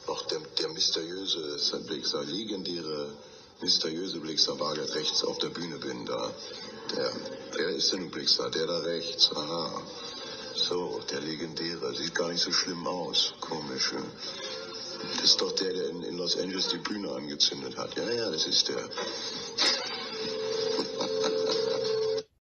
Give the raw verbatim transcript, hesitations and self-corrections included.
Ach, der, der mysteriöse, der legendäre, mysteriöse Blixer war gerade rechts auf der Bühne bin da. Der, wer ist denn ein Blixer? Der da rechts, aha. So, der legendäre, sieht gar nicht so schlimm aus, komisch. Das ist doch der, der in, in Los Angeles die Bühne angezündet hat. Ja, ja, das ist der.